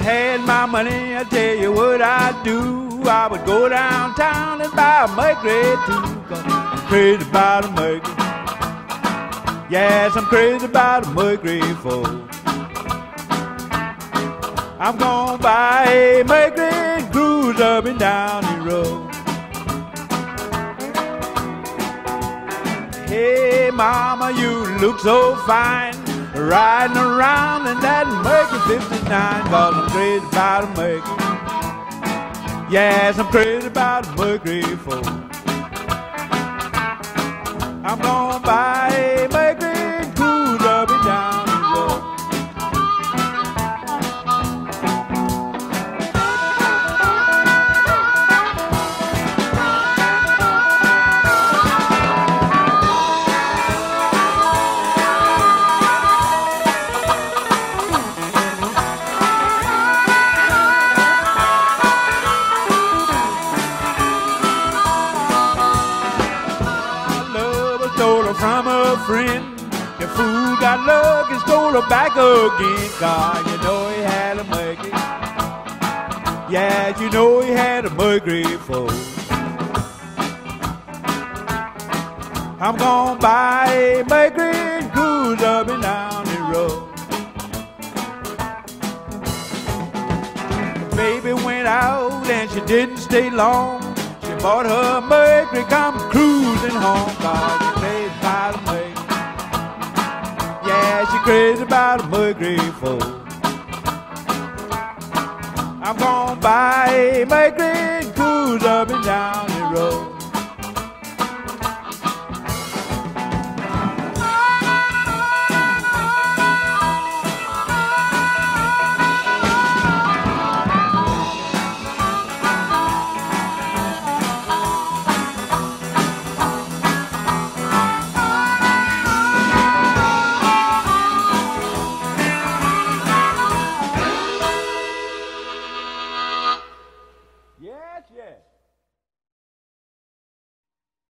had my money, I tell you what I'd do. I would go downtown and buy a Mercury too. 'Cause I'm crazy about a Mercury. Yes, I'm crazy about a Mercury 4. I'm gonna buy a Mercury and cruise up and down the road. Hey mama, you look so fine, riding around in that Mercury 59. 'Cause I'm crazy about a Mercury. Yes, I'm crazy about a Mercury 4. I'm gonna buy a Mercury and cruise up and down the road. From a friend, the fool got luck and stole her back again. 'Cause you know he had a Mercury. Yeah, you know he had a Mercury 4. I'm gonna buy a Mercury and cruise up and down the road. The baby went out and she didn't stay long. She bought her Mercury, come cruising home. 'Cause she crazy about a Mercury. Yeah, she crazy about a Mercury 4. I'm gonna buy a Mercury and cruise up and down the road.